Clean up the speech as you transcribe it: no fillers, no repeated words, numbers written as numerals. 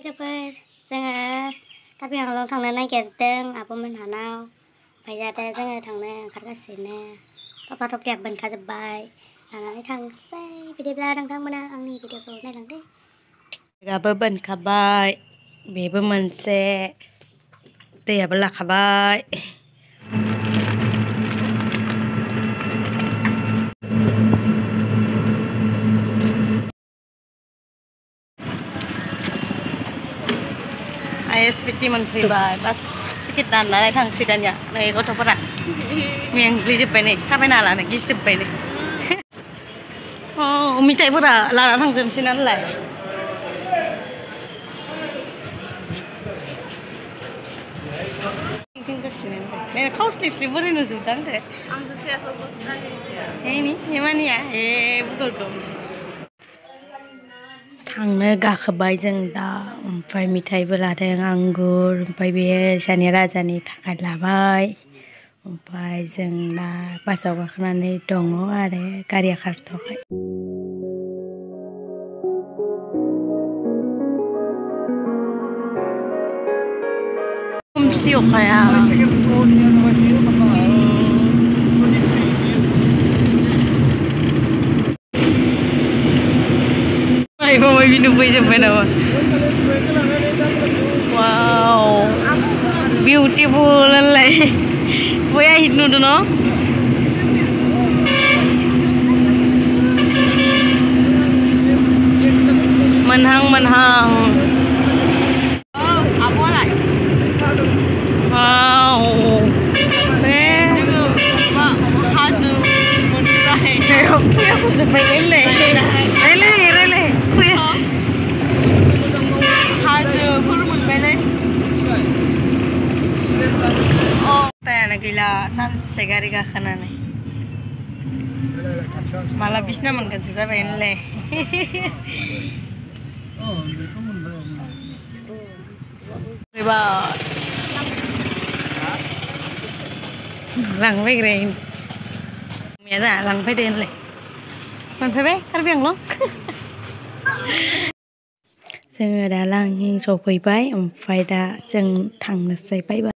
Kabar, saya tapi yang long thằng này getting apa mình hả nào phải ra đây saya thằng này khát cái gì nè có bao thọc đẹp mình khá bài là cái thằng say video la thằng thằng mana ang ni video này lang deh Gaba ban kabai bebe man se dia bela kabai ISPT man pribai bas sedikit nana thang sidanya nai kota pera yang gisip ini apa nala nih gisip ini oh minta pera lara thang jam sinan lai nih kau slip beri nusu tang deh ini gimana ya betul tuh थांनो गाखोबाय जों दा ओमफ्राय मिथाइबो लादों आंगुर ओमफ्राय बे सानि राजानि थाखाय लाबाय ओमफ्राय जों दा बासाव गाखोनानै दङ आरो गारिया खारथ'वाखै खोमसि अखाया Mama minum aja mana? Wow, beautiful lelai. Boleh hidnu tu no? Manhang. Oh, apa lagi? Wow. Hazu, muntai. Aku sampai lelai. Gila santai gari gakhana nih malah bisna mungkin sisa penle riba lang phải keren mẹ đã lang phải đenเลยมันphải bé cắt viền lắmซึ่งđã lang nhưng số phải bay phải đã chẳng thằng là say bay